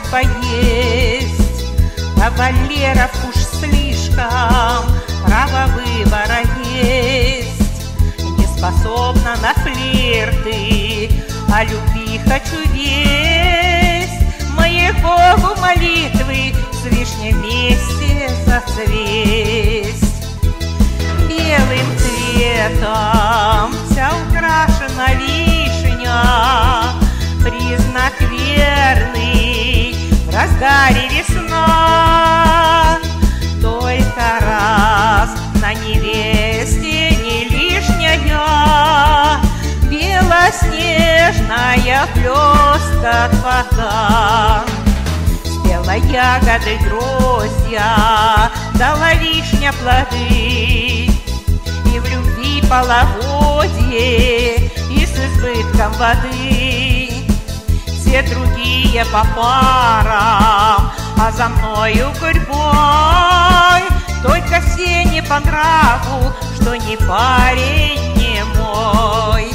поесть. Кавалеров уж слишком, право выбора есть. Не способна на флирты, о любви хочу весть. Моей Богу молитвы с вишнем вместе зацвесть. Белым цветом вся украшена вишня, признак верный в разгаре весна. Только раз на невесте не лишняя, белоснежная блестка вода. Спела ягоды гроздья, дала вишня плоды, и в любви половодье, и с избытком воды. Все другие по парам, а за мною гурьбой. Только все не по нраву, что не парень, не мой.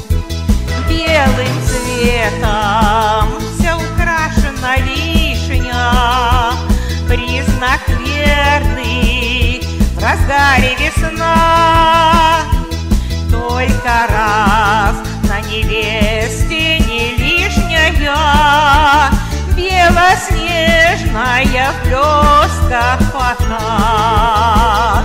Белым цветом вся украшена вишня, признак верный в разгаре весна. Только раз на невесте не лишняя, белоснежная в блестках вода.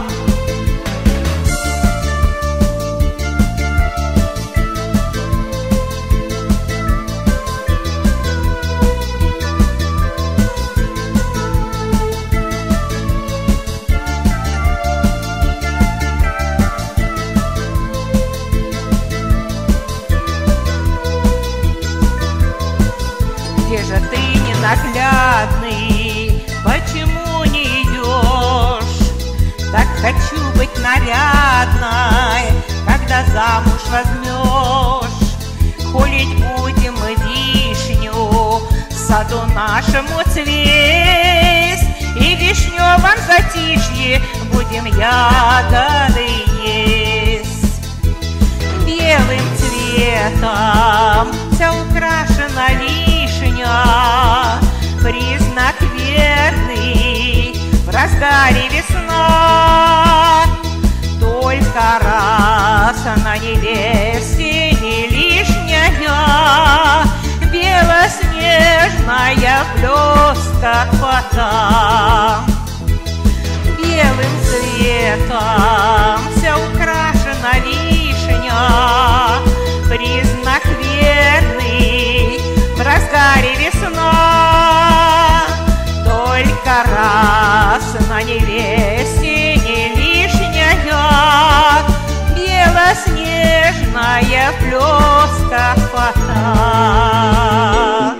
Где же ты, ненаглядный, почему не идешь? Так хочу быть нарядной, когда замуж возьмешь. Холить будем мы вишню, в саду нашему цвесть, и в вишневом затишье будем ягоды есть. Белым цветом вся украшена вишня, признак верный в разгаре весна. Только раз на невесте не лишняя, белоснежная в блестках вода. Белым цветом вся украшена вишня, признак верный в разгаре весна. Только раз на невесте не лишняя, белоснежная в блестках вода.